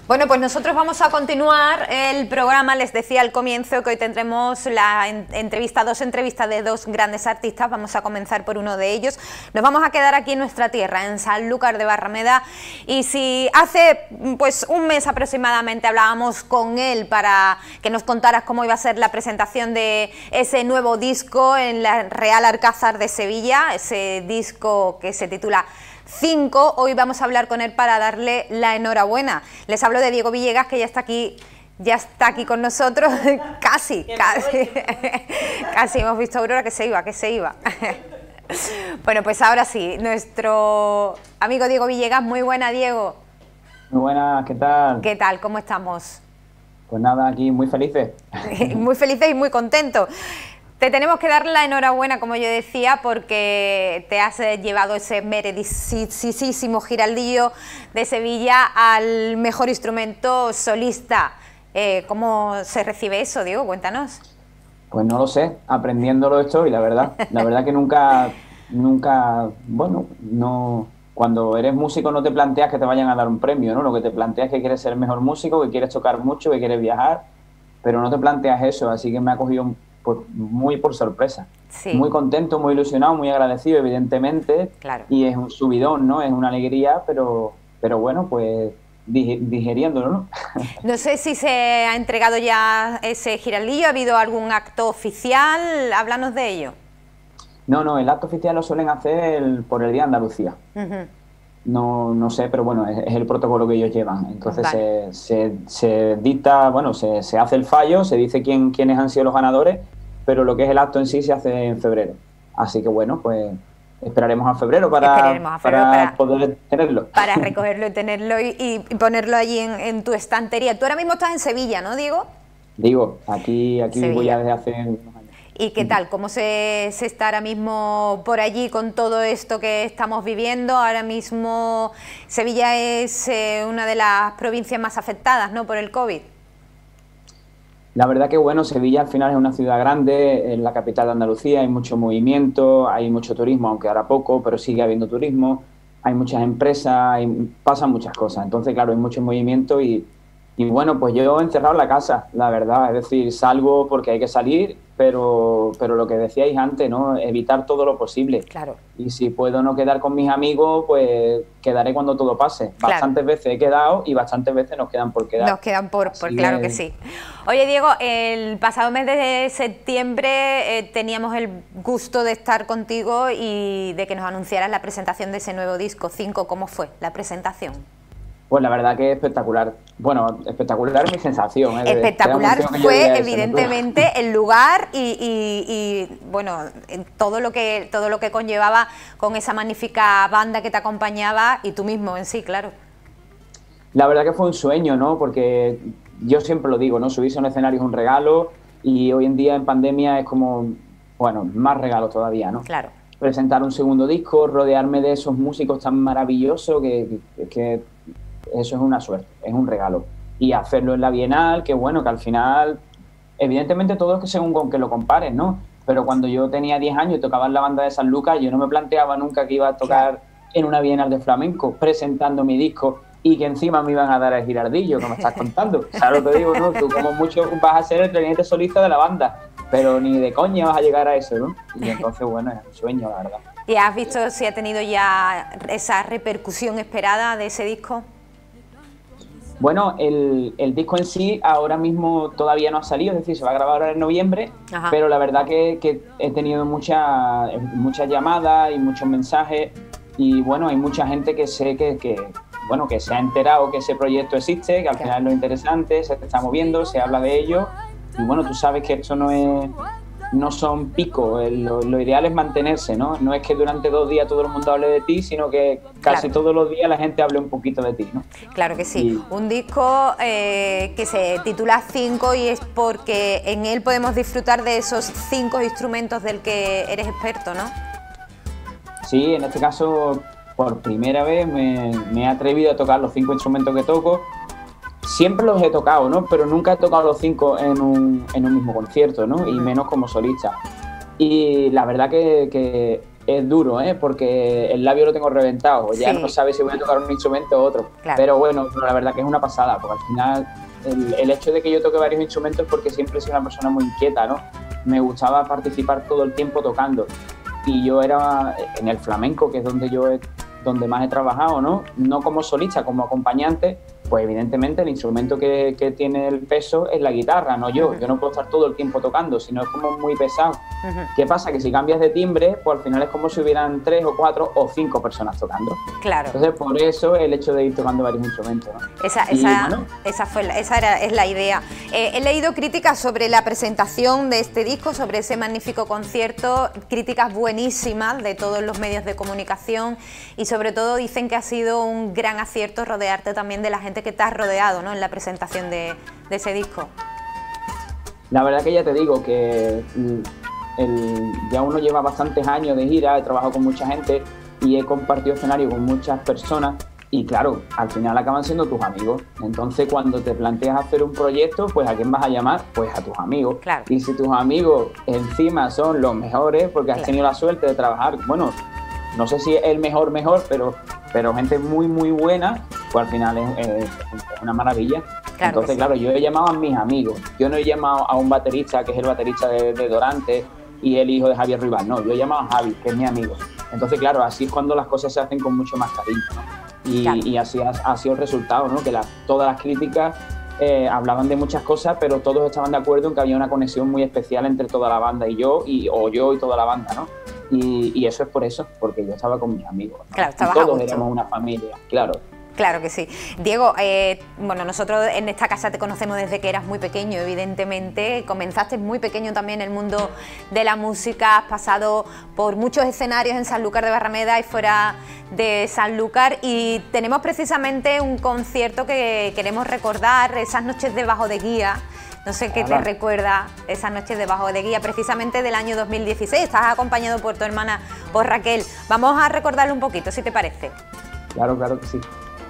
Bueno, pues nosotros vamos a continuar el programa. Les decía al comienzo que hoy tendremos dos entrevistas de dos grandes artistas. Vamos a comenzar por uno de ellos. Nos vamos a quedar aquí en nuestra tierra, en Sanlúcar de Barrameda. Y si hace pues un mes aproximadamente hablábamos con él para que nos contaras cómo iba a ser la presentación de ese nuevo disco en la Real Alcázar de Sevilla, ese disco que se titula 5, hoy vamos a hablar con él para darle la enhorabuena. Les hablo de Diego Villegas, que ya está aquí con nosotros, casi hemos visto a Aurora que se iba. Bueno, pues ahora sí, nuestro amigo Diego Villegas. Muy buena, Diego. Muy buena, ¿qué tal? ¿Qué tal? ¿Cómo estamos? Pues nada, aquí muy felices. Muy felices y muy contentos. Te tenemos que dar la enhorabuena, como yo decía, porque te has llevado ese merecidísimo Giraldillo de Sevilla al mejor instrumento solista. ¿Cómo se recibe eso, Diego? Cuéntanos. Pues no lo sé, aprendiéndolo estoy, la verdad. La verdad que nunca, bueno, no. Cuando eres músico no te planteas que te vayan a dar un premio, ¿no? Lo que te planteas es que quieres ser el mejor músico, que quieres tocar mucho, que quieres viajar, pero no te planteas eso, así que me ha cogido muy por sorpresa. Sí. Muy contento, muy ilusionado, muy agradecido, evidentemente. Claro. Y es un subidón, ¿no? Es una alegría, pero bueno, pues digeriéndolo, ¿no? No sé si se ha entregado ya ese Giraldillo, ¿ha habido algún acto oficial? Háblanos de ello. No, el acto oficial lo suelen hacer por el Día de Andalucía. No sé, pero bueno, es el protocolo que ellos llevan. Entonces vale. se dicta, bueno, se hace el fallo, se dice quiénes han sido los ganadores, pero lo que es el acto en sí se hace en febrero. Así que bueno, pues esperaremos a febrero para poder tenerlo. Para recogerlo y tenerlo y ponerlo allí en tu estantería. Tú ahora mismo estás en Sevilla, ¿no, Diego? Digo, aquí voy ya desde hace unos años. ¿Y qué tal? ¿Cómo se está ahora mismo por allí con todo esto que estamos viviendo? Ahora mismo Sevilla es una de las provincias más afectadas, ¿no?, por el COVID. La verdad que bueno, Sevilla al final es una ciudad grande, es la capital de Andalucía, hay mucho movimiento, hay mucho turismo, aunque ahora poco, pero sigue habiendo turismo, hay muchas empresas, pasan muchas cosas. Entonces, claro, hay mucho movimiento y bueno, pues yo he encerrado en la casa, la verdad, es decir, salgo porque hay que salir, pero lo que decíais antes, ¿no? Evitar todo lo posible. Claro. Y si puedo no quedar con mis amigos, pues quedaré cuando todo pase. Claro. Bastantes veces he quedado y bastantes veces nos quedan por quedar. Nos quedan por claro que sí. Oye, Diego, el pasado mes de septiembre teníamos el gusto de estar contigo y de que nos anunciaras la presentación de ese nuevo disco, 5. ¿Cómo fue la presentación? Pues la verdad que es espectacular. Bueno, espectacular es mi sensación. Espectacular fue evidentemente el lugar y bueno, todo lo que conllevaba con esa magnífica banda que te acompañaba y tú mismo en sí, claro. La verdad que fue un sueño, ¿no? Porque yo siempre lo digo, ¿no? Subirse a un escenario es un regalo y hoy en día en pandemia es como, bueno, más regalo todavía, ¿no? Claro. Presentar un segundo disco, rodearme de esos músicos tan maravillosos que eso es una suerte, es un regalo. Y hacerlo en la Bienal, que bueno, que al final, evidentemente todo es que según con que lo compares, ¿no? Pero cuando yo tenía 10 años y tocaba en la banda de Sanlúcar, yo no me planteaba nunca que iba a tocar en una Bienal de flamenco, presentando mi disco y que encima me iban a dar el Giraldillo, que me estás contando. ¿Sabes lo que digo, no? Tú como mucho vas a ser el clarinete solista de la banda, pero ni de coña vas a llegar a eso, ¿no? Y entonces, bueno, es un sueño, la verdad. ¿Y has visto si ha tenido ya esa repercusión esperada de ese disco? Bueno, el disco en sí ahora mismo todavía no ha salido, es decir, se va a grabar ahora en noviembre. Ajá. Pero la verdad que he tenido muchas llamadas y muchos mensajes y bueno, hay mucha gente que sé que se ha enterado que ese proyecto existe, que al final es lo interesante, se está moviendo, se habla de ello y bueno, tú sabes que esto no son picos, lo ideal es mantenerse, ¿no? No es que durante 2 días todo el mundo hable de ti, sino que casi todos los días la gente hable un poquito de ti, ¿no? Claro que sí. Un disco que se titula 5 y es porque en él podemos disfrutar de esos 5 instrumentos del que eres experto, ¿no? Sí, en este caso, por primera vez me he atrevido a tocar los 5 instrumentos que toco. Siempre los he tocado, ¿no? Pero nunca he tocado los 5 en un mismo concierto, ¿no? Y menos como solista. Y la verdad que es duro, porque el labio lo tengo reventado, ya no sabes si voy a tocar un instrumento u otro. Claro. Pero bueno, la verdad que es una pasada, porque al final el hecho de que yo toque varios instrumentos es porque siempre he sido una persona muy inquieta, ¿no? Me gustaba participar todo el tiempo tocando. Y yo era en el flamenco, que es donde más he trabajado, ¿no? No como solista, como acompañante, pues evidentemente el instrumento que tiene el peso es la guitarra, no yo. Yo no puedo estar todo el tiempo tocando, sino es como muy pesado. ¿Qué pasa? Que si cambias de timbre, pues al final es como si hubieran 3 o 4 o 5 personas tocando. Claro. Entonces, por eso el hecho de ir tocando varios instrumentos, ¿no? Esa es la idea. He leído críticas sobre la presentación de este disco, sobre ese magnífico concierto, críticas buenísimas de todos los medios de comunicación y sobre todo dicen que ha sido un gran acierto rodearte también de la gente que te has rodeado, ¿no?, en la presentación de ese disco. La verdad que ya te digo que ya uno lleva bastantes años de gira, he trabajado con mucha gente y he compartido escenario con muchas personas y claro, al final acaban siendo tus amigos. Entonces cuando te planteas hacer un proyecto, pues ¿a quién vas a llamar? Pues a tus amigos. Claro. Y si tus amigos encima son los mejores, porque has tenido la suerte de trabajar, bueno, no sé si es el mejor, pero gente muy, muy buena, pues al final es una maravilla. Claro. Entonces, claro, yo he llamado a mis amigos. Yo no he llamado a un baterista, que es el baterista de Dorante, y el hijo de Javier Ruibal. No, yo he llamado a Javi, que es mi amigo. Entonces, claro, así es cuando las cosas se hacen con mucho más cariño, ¿no? Y así ha sido el resultado, ¿no? Que todas las críticas hablaban de muchas cosas, pero todos estaban de acuerdo en que había una conexión muy especial entre toda la banda y yo y toda la banda, ¿no? Y eso es por eso, porque yo estaba con mis amigos, ¿no? Claro, y todos éramos una familia, claro. Claro que sí. Diego, bueno, nosotros en esta casa te conocemos desde que eras muy pequeño, evidentemente. Comenzaste muy pequeño también en el mundo de la música, has pasado por muchos escenarios en Sanlúcar de Barrameda y fuera de Sanlúcar y tenemos precisamente un concierto que queremos recordar, esas noches de Bajo de Guía. No sé qué te recuerda esas noches de Bajo de Guía, precisamente del año 2016. Estás acompañado por tu hermana, por Raquel. Vamos a recordarlo un poquito, si te parece. Claro, claro que sí.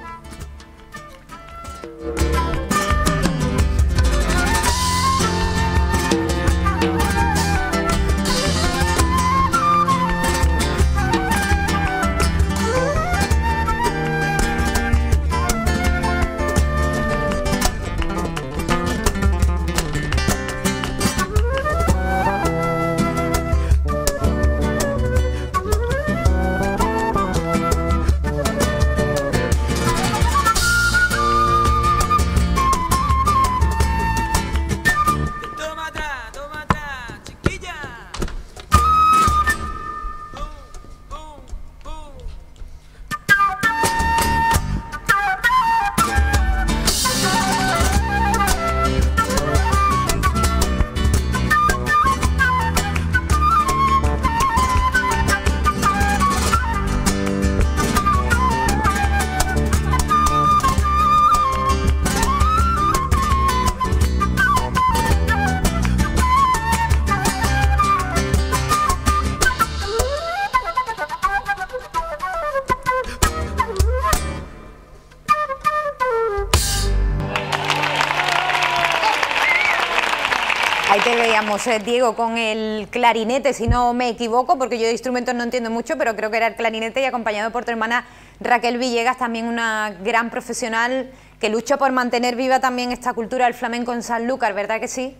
Ahí te veíamos, Diego, con el clarinete, si no me equivoco, porque yo de instrumentos no entiendo mucho, pero creo que era el clarinete y acompañado por tu hermana Raquel Villegas, también una gran profesional que lucha por mantener viva también esta cultura del flamenco en Sanlúcar, ¿verdad que sí?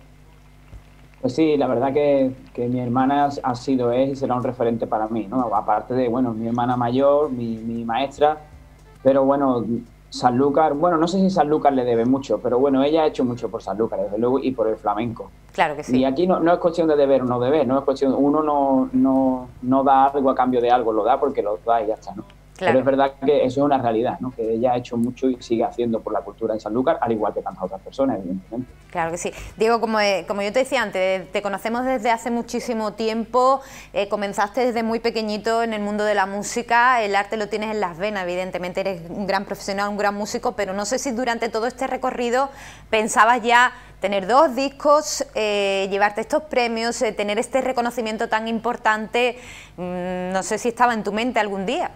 Pues sí, la verdad que mi hermana es y será un referente para mí, ¿no? Aparte de, bueno, mi hermana mayor, mi maestra, pero bueno, Sanlúcar, bueno, no sé si Sanlúcar le debe mucho, pero bueno, ella ha hecho mucho por Sanlúcar, desde luego, y por el flamenco. Claro que sí. Y aquí no es cuestión de deber o no deber, no es cuestión, uno no da algo a cambio de algo, lo da porque lo da y ya está, ¿no? Claro. Pero es verdad que eso es una realidad, ¿no? Que ella ha hecho mucho y sigue haciendo por la cultura en Sanlúcar, al igual que tantas otras personas, evidentemente. Claro que sí. Diego, como yo te decía antes, te conocemos desde hace muchísimo tiempo, comenzaste desde muy pequeñito en el mundo de la música, el arte lo tienes en las venas, evidentemente eres un gran profesional, un gran músico, pero no sé si durante todo este recorrido pensabas ya tener 2 discos, llevarte estos premios, tener este reconocimiento tan importante, no sé si estaba en tu mente algún día.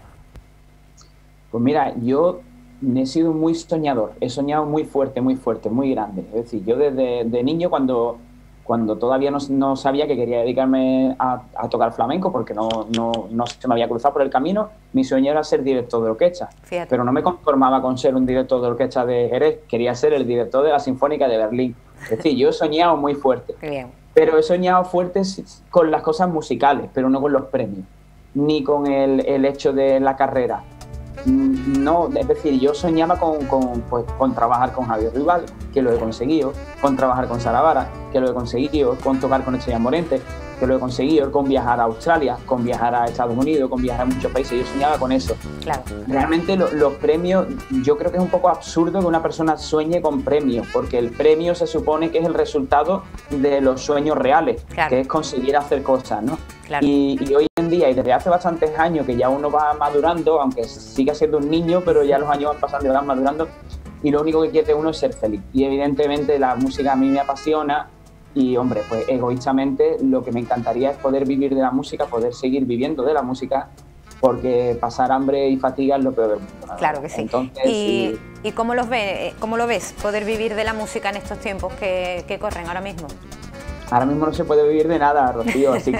Pues mira, yo he sido muy soñador, he soñado muy fuerte, muy grande. Es decir, yo desde niño cuando cuando todavía no sabía que quería dedicarme a tocar flamenco, porque no se me había cruzado por el camino. Mi sueño era ser director de orquesta. Fíjate. Pero no me conformaba con ser un director de orquesta de Jerez, quería ser el director de la Sinfónica de Berlín. Es decir, yo he soñado muy fuerte. Bien. Pero he soñado fuerte con las cosas musicales, pero no con los premios, ni con el hecho de la carrera. No, es decir, yo soñaba con trabajar con Javier Ruibal, que lo he conseguido, con trabajar con Sara Vara, que lo he conseguido, con tocar con Estrella Morente, que lo he conseguido, con viajar a Australia, con viajar a Estados Unidos, con viajar a muchos países. Yo soñaba con eso. Claro. Realmente los premios, yo creo que es un poco absurdo que una persona sueñe con premios, porque el premio se supone que es el resultado de los sueños reales, claro, que es conseguir hacer cosas, ¿no? Claro. Y hoy en día, y desde hace bastantes años que ya uno va madurando, aunque siga siendo un niño, pero ya los años van pasando y van madurando, y lo único que quiere uno es ser feliz. Y evidentemente la música a mí me apasiona, y hombre, pues egoístamente lo que me encantaría es poder vivir de la música, poder seguir viviendo de la música, porque pasar hambre y fatiga es lo peor del mundo. Claro que sí. Entonces, ¿Y cómo lo ves, poder vivir de la música en estos tiempos que corren ahora mismo? Ahora mismo no se puede vivir de nada, Rocío, así que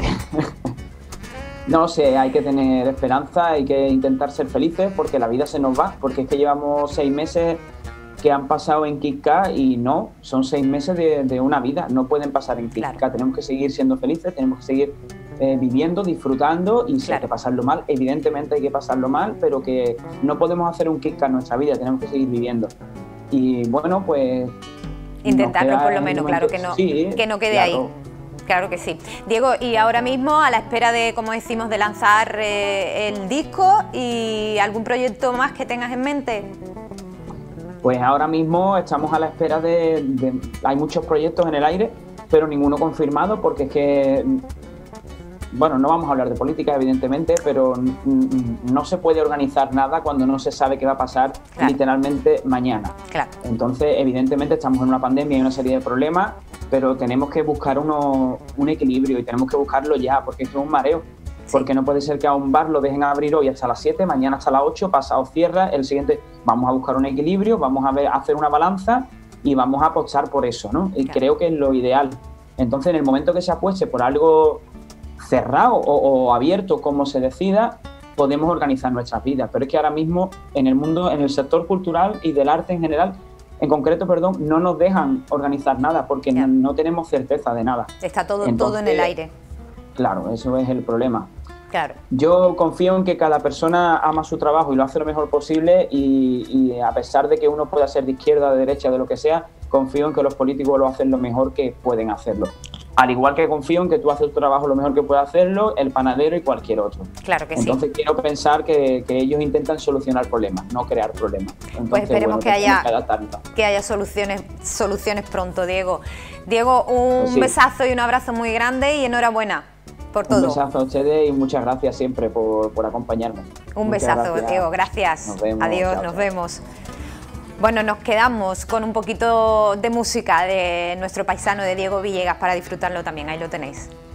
no sé, hay que tener esperanza, hay que intentar ser felices, porque la vida se nos va, porque es que llevamos 6 meses que han pasado en KitKat y no, son 6 meses de una vida, no pueden pasar en KitKat. Claro. Tenemos que seguir siendo felices, tenemos que seguir viviendo, disfrutando, y si hay que pasarlo mal, evidentemente hay que pasarlo mal, pero que no podemos hacer un KitKat en nuestra vida, tenemos que seguir viviendo. Y bueno, pues intentarlo por lo menos, claro, que no quede claro. ahí. Claro que sí. Diego, y ahora mismo a la espera de, como decimos, de lanzar el disco, y algún proyecto más que tengas en mente. Pues ahora mismo estamos a la espera hay muchos proyectos en el aire, pero ninguno confirmado, porque es que, bueno, no vamos a hablar de política, evidentemente, pero no se puede organizar nada cuando no se sabe qué va a pasar, claro, literalmente mañana. Claro. Entonces, evidentemente estamos en una pandemia y una serie de problemas, pero tenemos que buscar un equilibrio, y tenemos que buscarlo ya, porque es un mareo. Sí. Porque no puede ser que a un bar lo dejen abrir hoy hasta las 7, mañana hasta las 8, pasado cierra, el siguiente. Vamos a buscar un equilibrio, vamos a hacer una balanza y vamos a apostar por eso, ¿no? Y claro, creo que es lo ideal. Entonces, en el momento que se apueste por algo cerrado o abierto, como se decida, podemos organizar nuestras vidas. Pero es que ahora mismo en el mundo, en el sector cultural y del arte en general, en concreto, perdón, no nos dejan organizar nada, porque no tenemos certeza de nada. Está todo en el aire. Claro, eso es el problema. Claro. Yo confío en que cada persona ama su trabajo y lo hace lo mejor posible, y a pesar de que uno pueda ser de izquierda, de derecha, de lo que sea, confío en que los políticos lo hacen lo mejor que pueden hacerlo. Al igual que confío en que tú haces tu trabajo lo mejor que puede hacerlo el panadero y cualquier otro. Claro que sí. Entonces quiero pensar que ellos intentan solucionar problemas, no crear problemas. Entonces, pues esperemos que haya soluciones pronto, Diego. Diego, un besazo y un abrazo muy grande, y enhorabuena por todo. Un besazo a ustedes y muchas gracias siempre por acompañarme. Un besazo, Diego, gracias. Nos vemos. Adiós, nos vemos. Bueno, nos quedamos con un poquito de música de nuestro paisano, de Diego Villegas, para disfrutarlo también. Ahí lo tenéis.